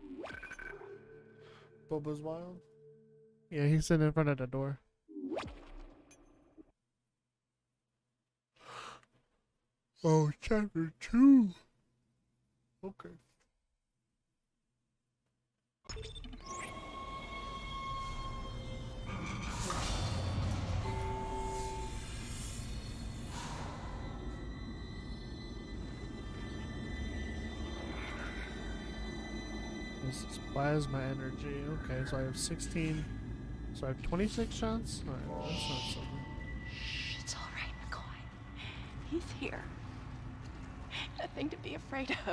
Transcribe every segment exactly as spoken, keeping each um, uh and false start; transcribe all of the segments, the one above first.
Bubba's wild. Yeah, he's sitting in front of the door. Oh, chapter two. Okay. This is plasma energy. Okay, so I have sixteen. So I have twenty-six shots? Alright, well, that's not something. It's all right, McCoy. He's here. Nothing to be afraid of.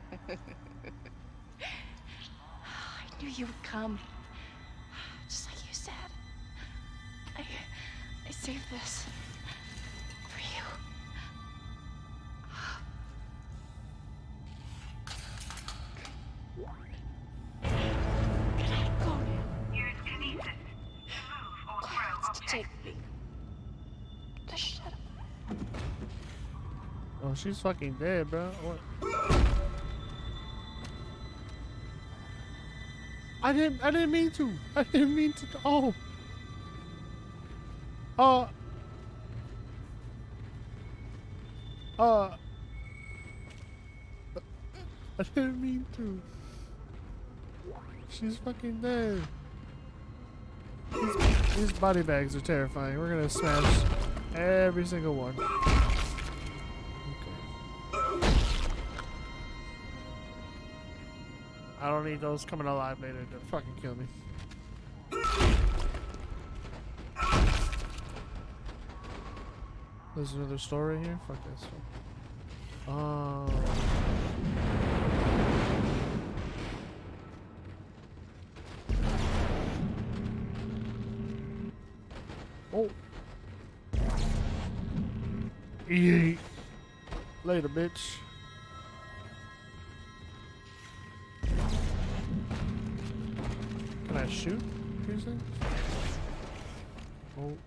I knew you would come. Just like you said. I... I saved this. For you. Can I go now? Use kinesis to move or throw Clarence, to objects. take me. Just shut up. Oh, she's fucking dead, bro. What? I didn't. I didn't mean to. I didn't mean to. Oh. Uh. Uh. I didn't mean to. She's fucking dead. These, these body bags are terrifying. We're gonna smash every single one. I don't need those coming alive later to fucking kill me. There's another story here? Fuck that stuff. Oh. Oh. Eat. Later, bitch. Can I shoot these things? Oh.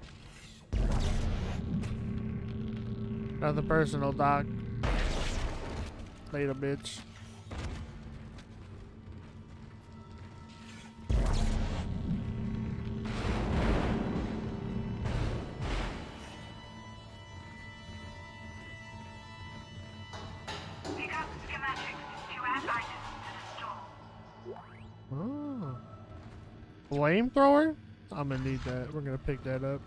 Nothing personal, Doc. Later, bitch. Pick up schematics to add items to the store. Oh. Flamethrower? I'm gonna need that. We're gonna pick that up.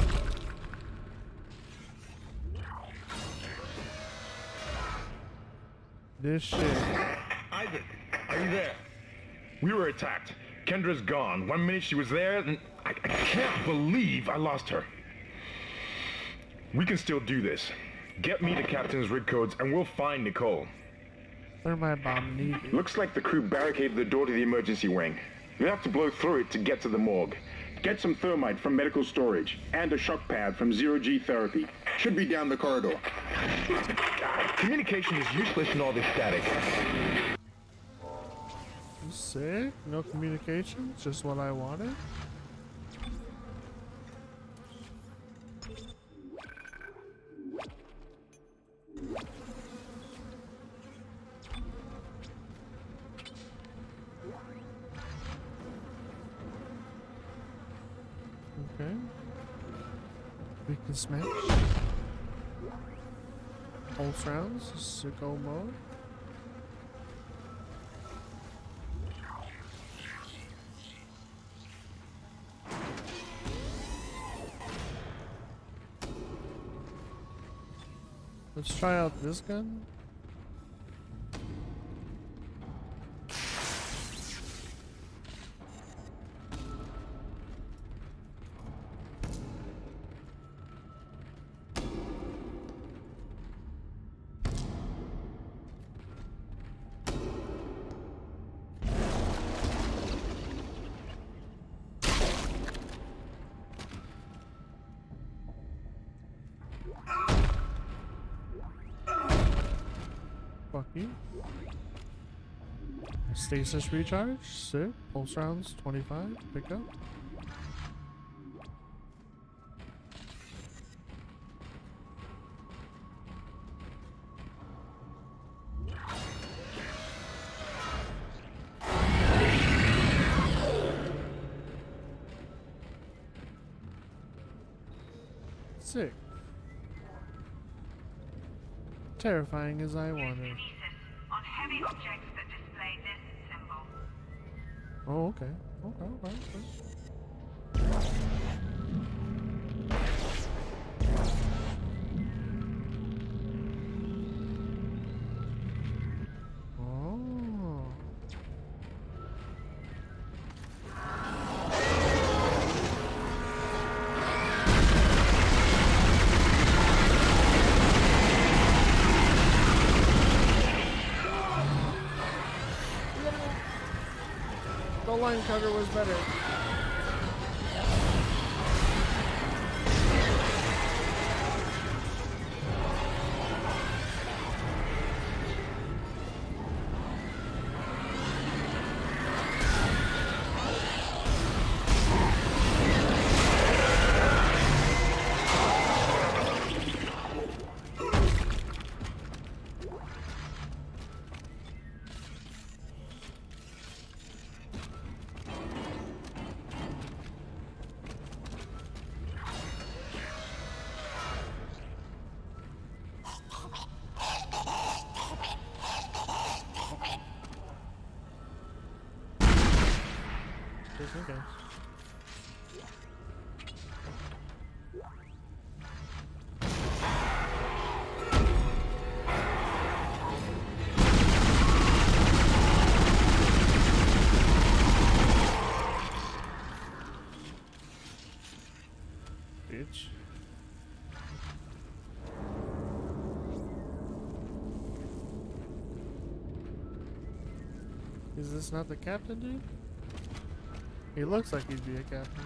This shit. Isaac, are you there? We were attacked. Kendra's gone. One minute she was there, and I, I can't believe I lost her. We can still do this. Get me the captain's rig codes, and we'll find Nicole. Thermite bomb needed. Looks like the crew barricaded the door to the emergency wing. You have to blow through it to get to the morgue. Get some thermite from medical storage, and a shock pad from Zero G Therapy. Should be down the corridor. Communication is useless in all this static. Sick. No communication. Just what I wanted. Okay. We can smash. Pulse rounds. Sicko mode. Let's try out this gun. Fuck you. Stasis recharge, sick. Pulse rounds, twenty-five. Pick up. Sick. Terrifying as I Use wanted. kinesis on heavy objects that display this symbol. Oh, okay. Okay, okay, okay. Oh. The line cutter was better. Just in case. Bitch. Is this not the captain, dude? He looks like he'd be a captain.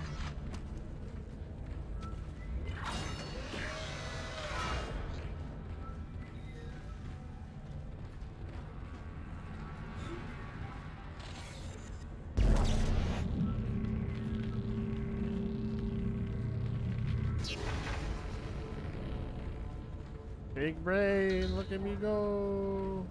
Big brain, look at me go.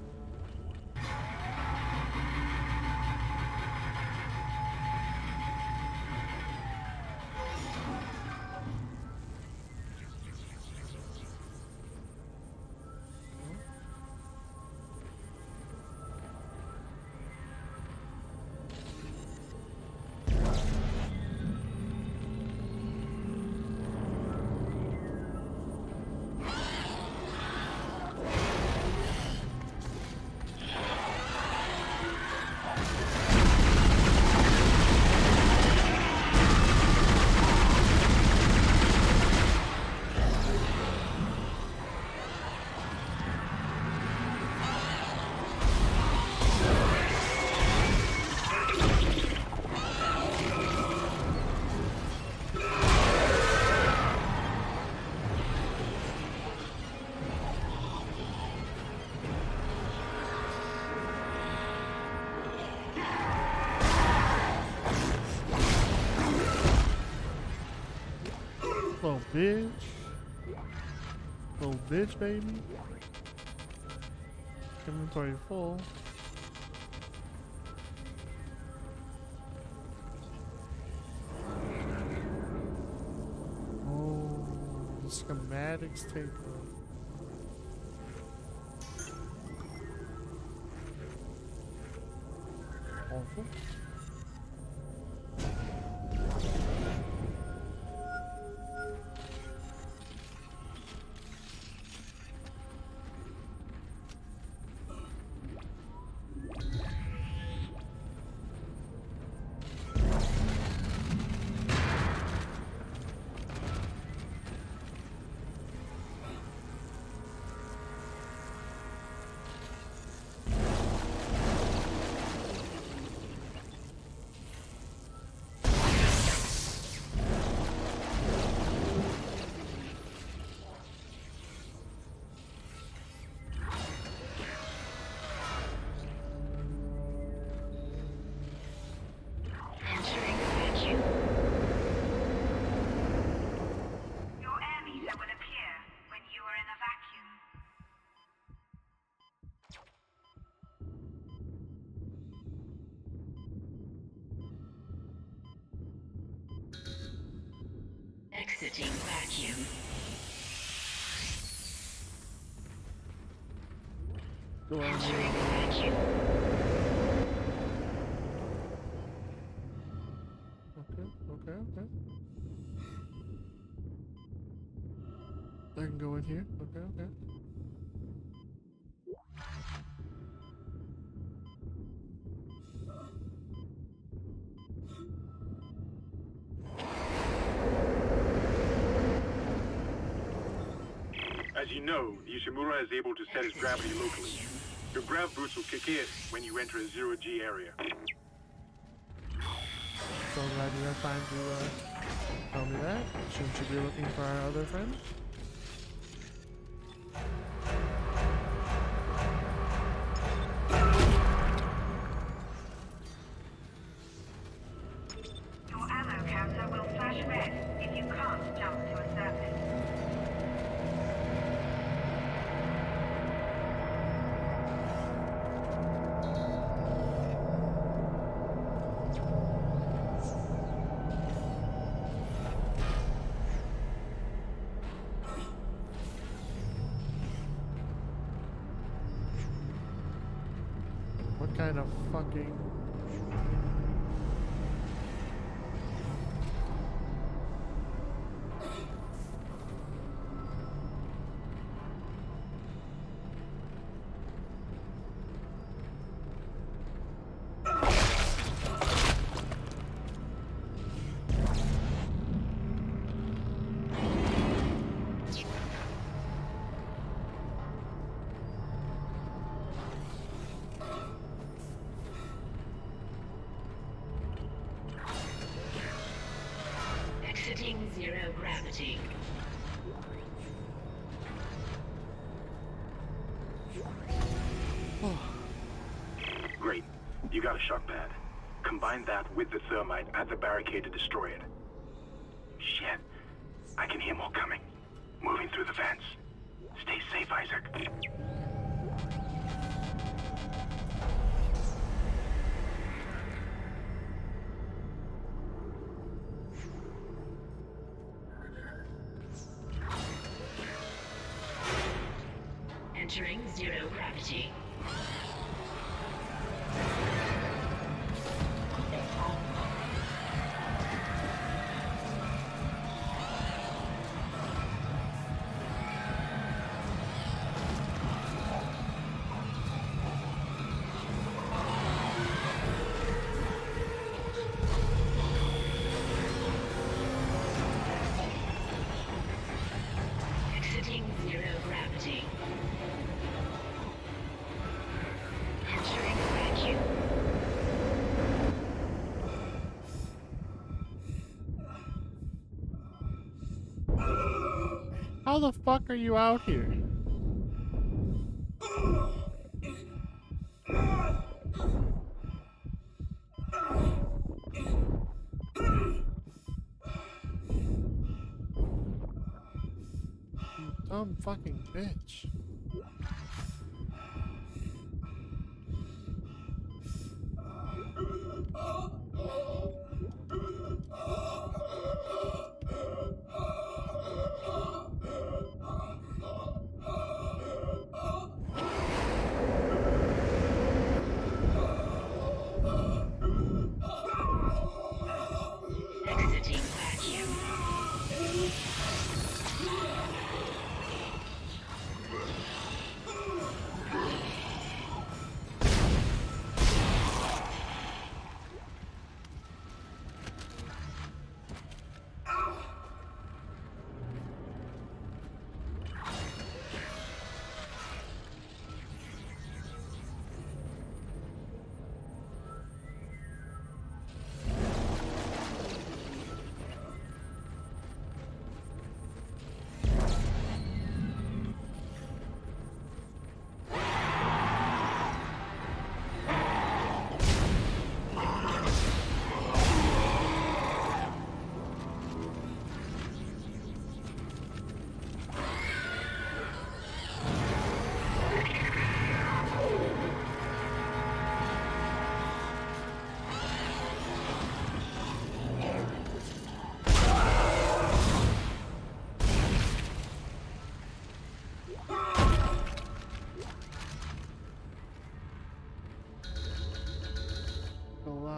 Little bitch. Little bitch, baby. Inventory full. Oh, the schematics take up. Awful. Exiting vacuum. Go on Entering here. vacuum. Okay, okay, okay. I can go in here. Okay, okay. As you know, the Ishimura is able to set its gravity locally. Your grav boost will kick in when you enter a zero-G area. So glad you have time to uh, tell me that. Shouldn't you be looking for our other friend? Your ammo counter will flash red if you can't jump to a surface. What kind of fucking... Exiting zero gravity. Great. You got a shock pad. Combine that with the thermite at the barricade to destroy it. Shit. I can hear more coming. Moving through the vents. Stay safe, Isaac. Entering zero gravity. Exiting zero gravity. Entering vacuum. How the fuck are you out here? You dumb fucking bitch. Exiting vacuum.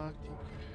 Fuck T K.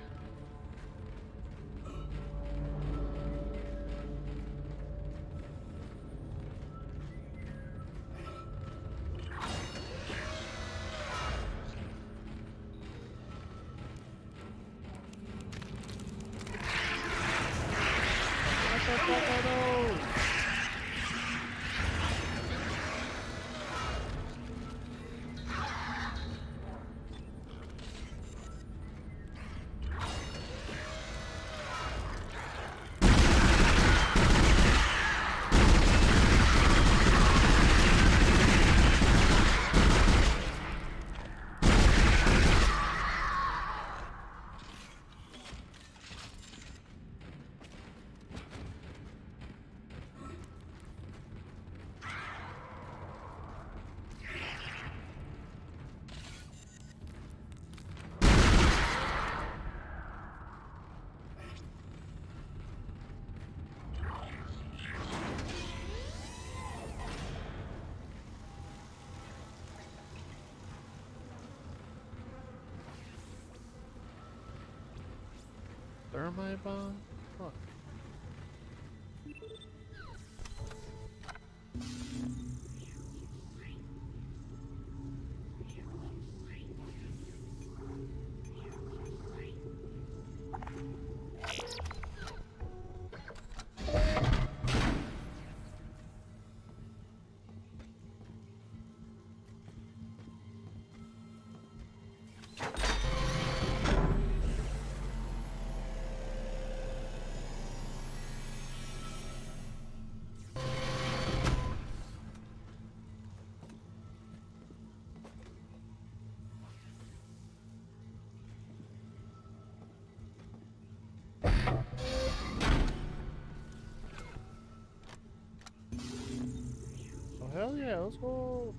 Thermite bomb? Fuck. Oh hell yeah, let's go.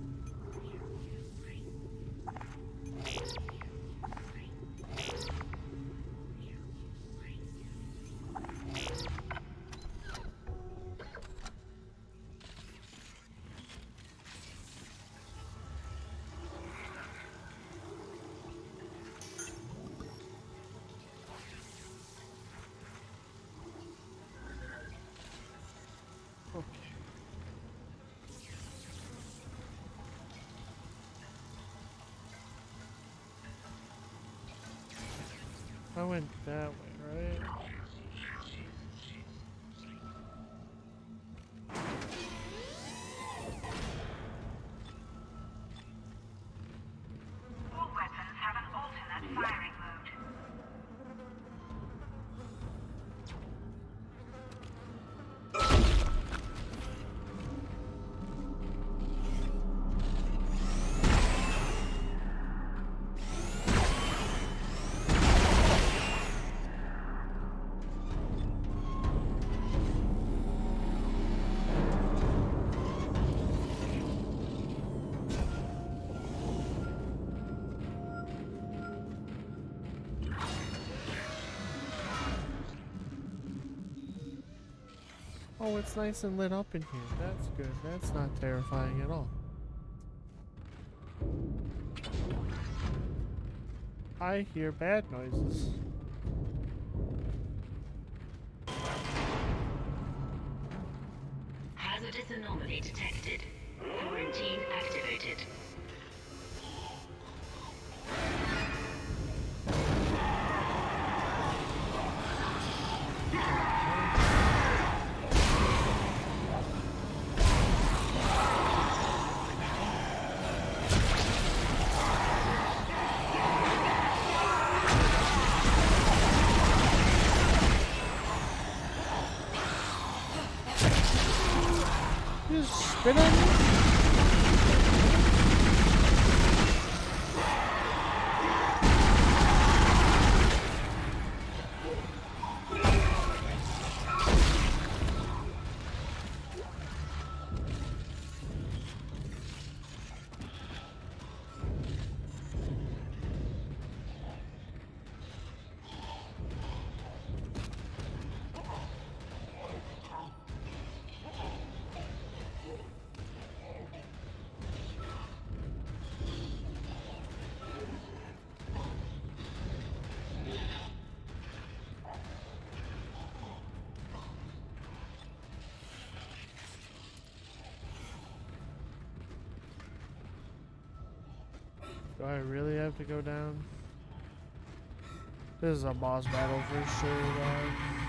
I went that way, right? All weapons have an alternate firing mode. Oh, it's nice and lit up in here. That's good. That's not terrifying at all. I hear bad noises. Hazardous anomaly detected. Quarantine activated. You spit on me? Do I really have to go down? This is a boss battle for sure, dog.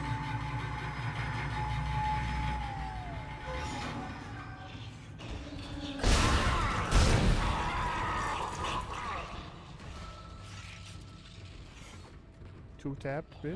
Two tapped, bitch.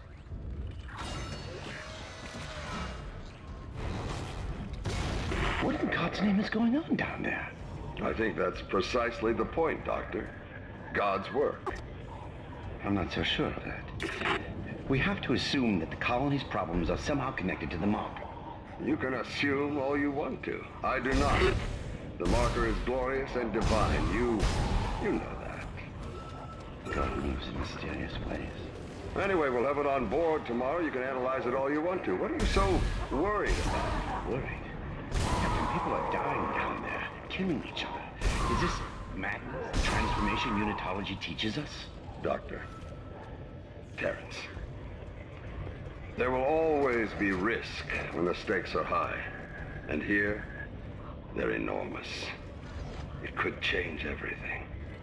What in God's name is going on down there? I think that's precisely the point, Doctor. God's work. I'm not so sure of that. We have to assume that the colony's problems are somehow connected to the marker. You can assume all you want to. I do not. The marker is glorious and divine. You... you know that. God moves in mysterious ways. Anyway, we'll have it on board tomorrow. You can analyze it all you want to. What are you so worried about? Worried? Captain, people are dying down there, killing each other. Is this madness the transformation unitology teaches us? Doctor. Terrence. There will always be risk when the stakes are high. And here, they're enormous. It could change everything.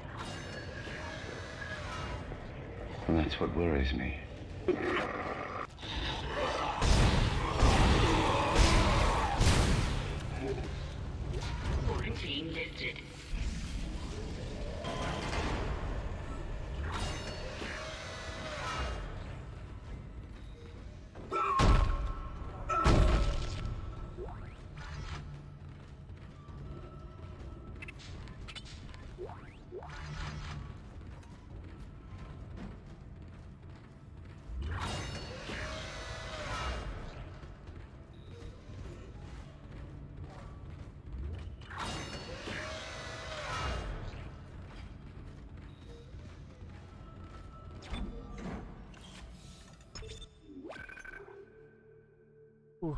And that's what worries me. Quarantine lifted. Ooh.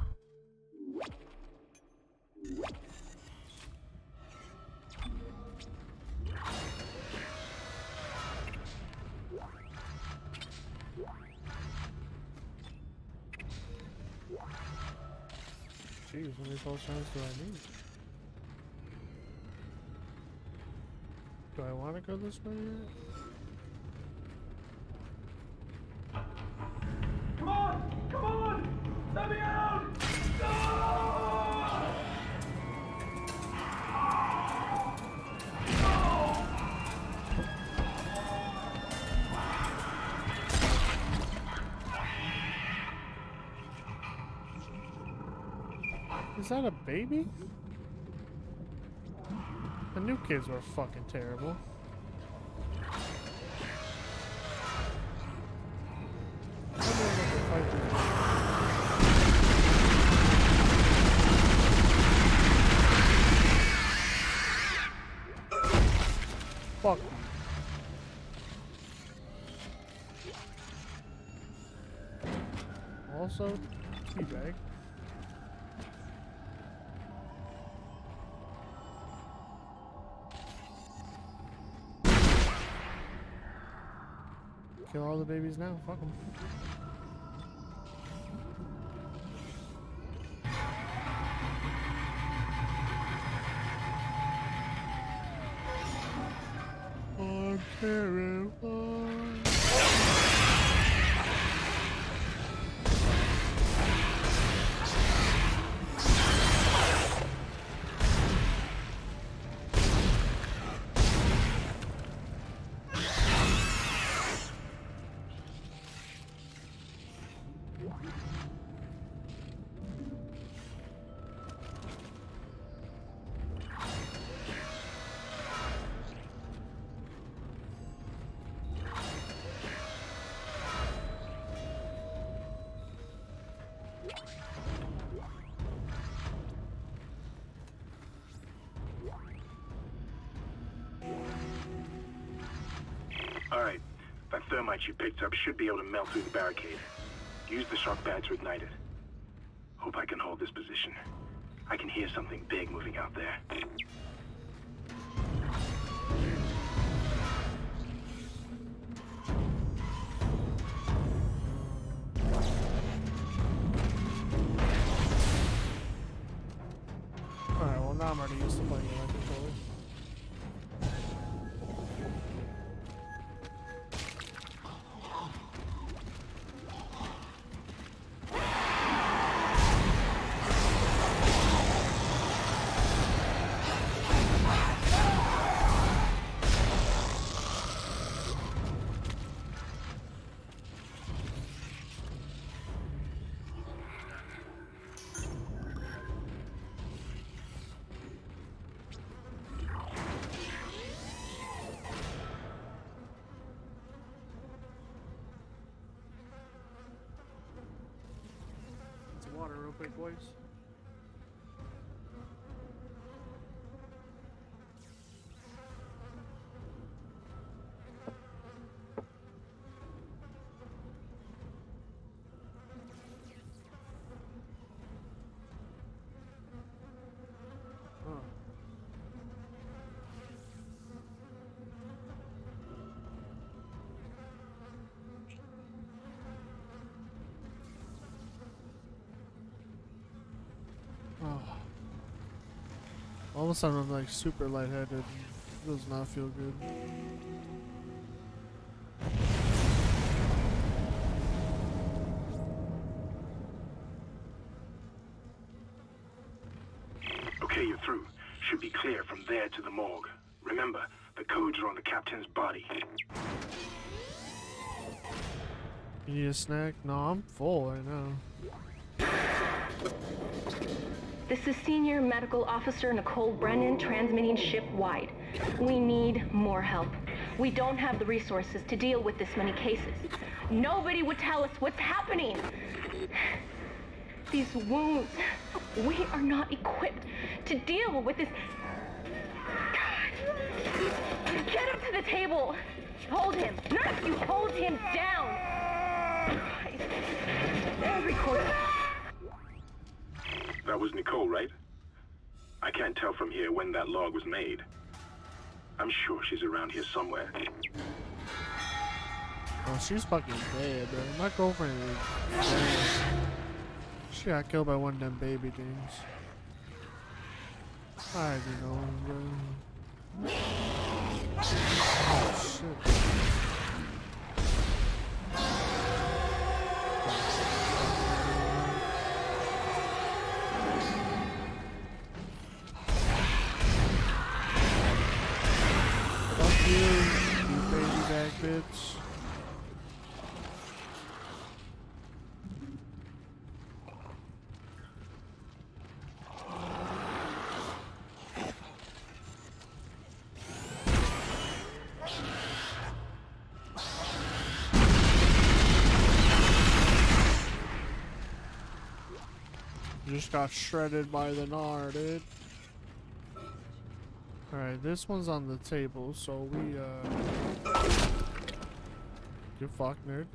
Jeez, how many false rounds do I need? Do I want to go this way yet? Come on! Come on! Let me out! Is that a baby? The new kids were fucking terrible. I don't know what the fight is. Fuck. Also, teabag. Kill all the babies now, fuck them. I'm terrified. Alright, that thermite you picked up should be able to melt through the barricade. Use the shock pad to ignite it. Hope I can hold this position. I can hear something big moving out there. Alright, well now I'm already used to playing with my controller. quick, boys. Oh. All of a sudden I'm like super lightheaded. It does not feel good. Okay, you're through. Should be clear from there to the morgue. Remember, the codes are on the captain's body. You need a snack? No, I'm full right now. This is Senior Medical Officer Nicole Brennan transmitting ship-wide. We need more help. We don't have the resources to deal with this many cases. Nobody would tell us what's happening. These wounds, we are not equipped to deal with this. Get him to the table. Hold him. Nurse, you hold him down. Every quarter. That was Nicole, right? I can't tell from here when that log was made. I'm sure she's around here somewhere. Oh, she's fucking dead, bro. My girlfriend is dead. She got killed by one of them baby things. I already know, bro. Oh, shit. Fuck you, you baby back bitch. Just got shredded by the Gnar, dude. Alright, this one's on the table, so we, uh... Get fucked, nerd.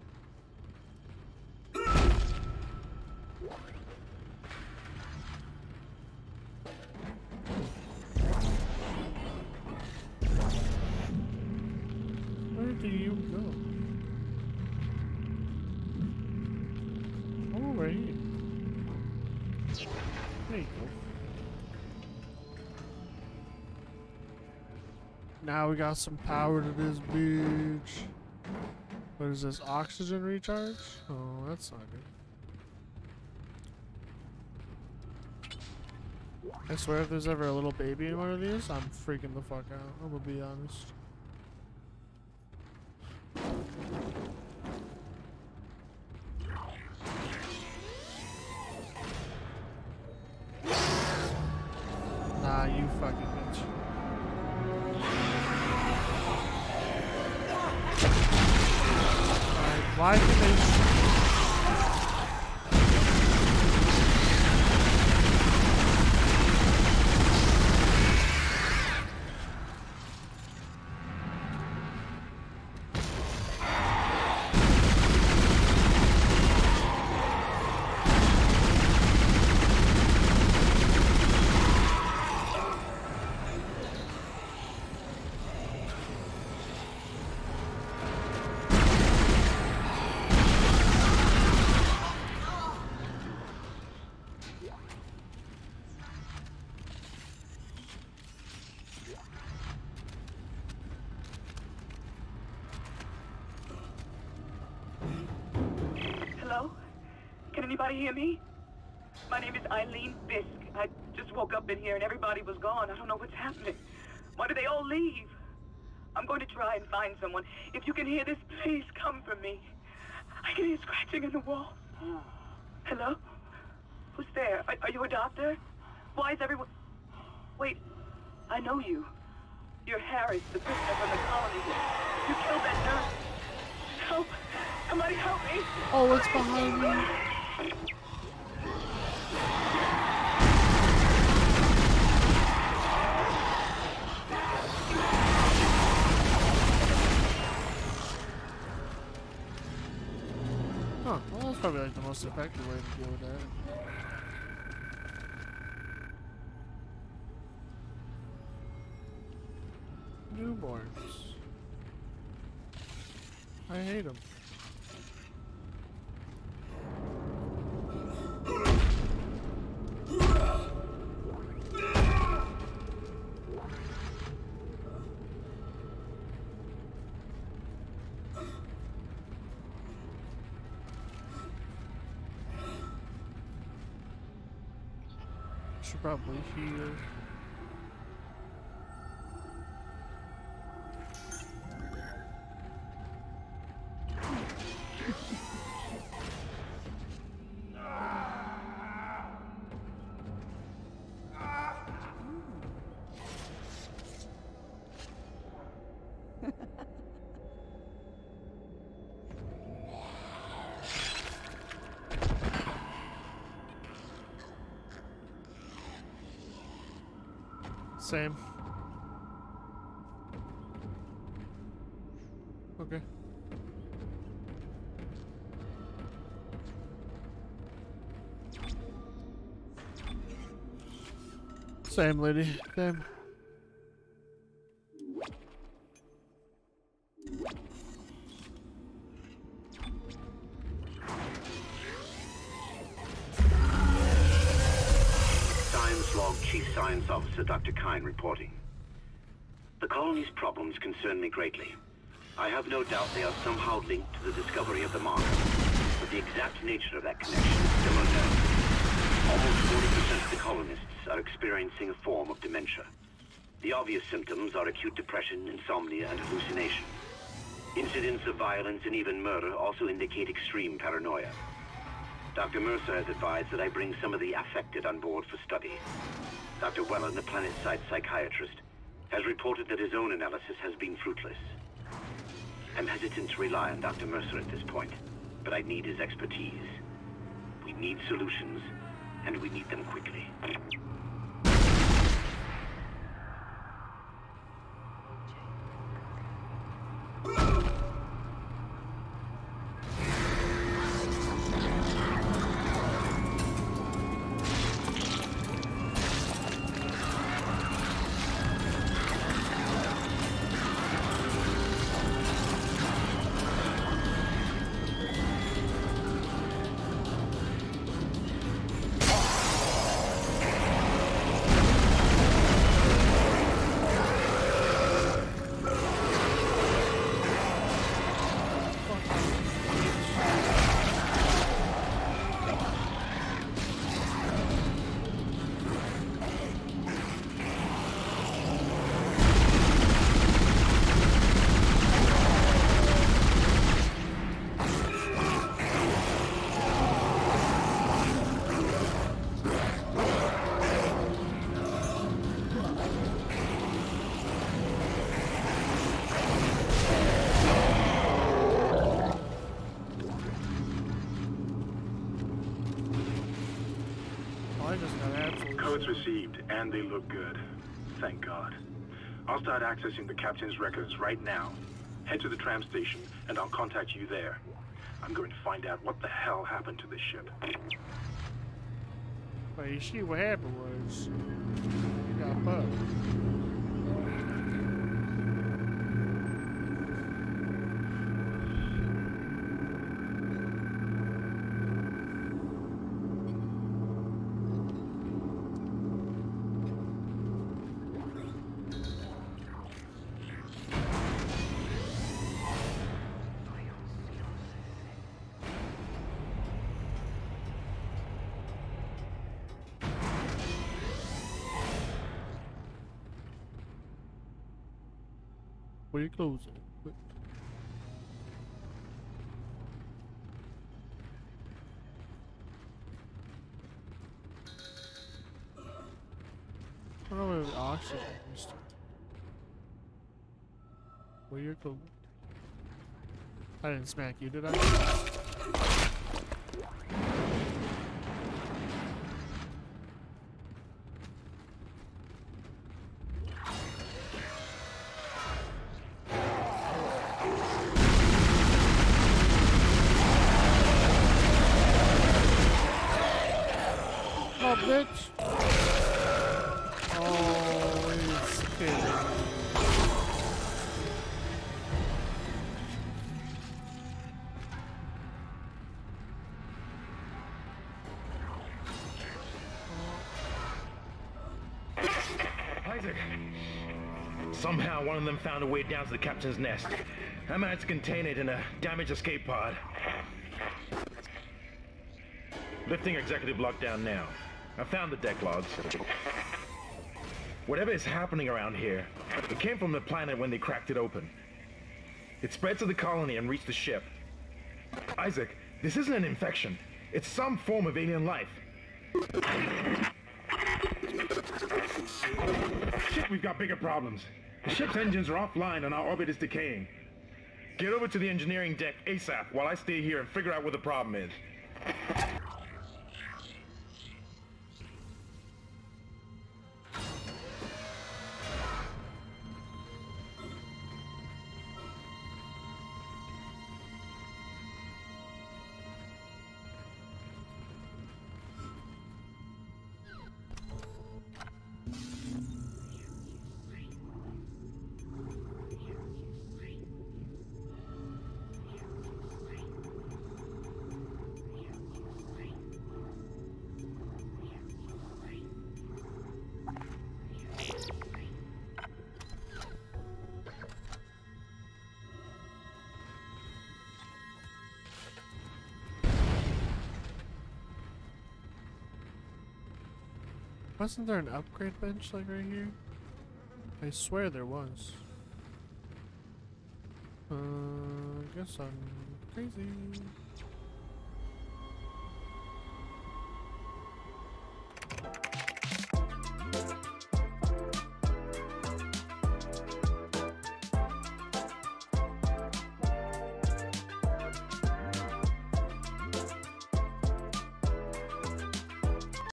Where do you go? Oh, right here. There you go. Now we got some power to this bitch. What is this? Oxygen recharge? Oh, that's not good. I swear if there's ever a little baby in one of these, I'm freaking the fuck out. I'm gonna be honest. Nah, you fucking bitch. Alright, why can they... Anybody hear me? My name is Eileen Fisk. I just woke up in here and everybody was gone. I don't know what's happening. Why did they all leave? I'm going to try and find someone. If you can hear this, please come for me. I can hear scratching in the wall. Hello? Who's there? Are, are you a doctor? Why is everyone... Wait, I know you. You're Harris, the prisoner from the colony. You killed that nurse. Help! Somebody help me! Oh, it's behind me. That's probably like the most effective way to deal with that. Newborns. I hate them. Should probably heal. Same. Okay. Same, lady. Same. Chief Science Officer Doctor Kyne reporting. The colony's problems concern me greatly. I have no doubt they are somehow linked to the discovery of the marker, but the exact nature of that connection is still unknown. Almost forty percent of the colonists are experiencing a form of dementia. The obvious symptoms are acute depression, insomnia, and hallucination. Incidents of violence and even murder also indicate extreme paranoia. Doctor Mercer has advised that I bring some of the affected on board for study. Doctor Wellen, the planet-side psychiatrist, has reported that his own analysis has been fruitless. I'm hesitant to rely on Doctor Mercer at this point, but I need his expertise. We need solutions, and we need them quickly. Received, and they look good. Thank God. I'll start accessing the captain's records right now. Head to the tram station, and I'll contact you there. I'm going to find out what the hell happened to this ship. Well, you see what happened was you got bugged. Where you closing? Quick. I don't know where the oxygen is. Where you closing? I didn't smack you, did I? bitch! Oh, he's kidding me. Isaac! Somehow one of them found a way down to the captain's nest. I managed to contain it in a damaged escape pod. Lifting executive lockdown now. I found the deck logs. Whatever is happening around here, it came from the planet when they cracked it open. It spread to the colony and reached the ship. Isaac, this isn't an infection. It's some form of alien life. Shit, we've got bigger problems. The ship's engines are offline and our orbit is decaying. Get over to the engineering deck ASAP while I stay here and figure out what the problem is. Wasn't there an upgrade bench like right here? I swear there was. Uh, I guess I'm crazy.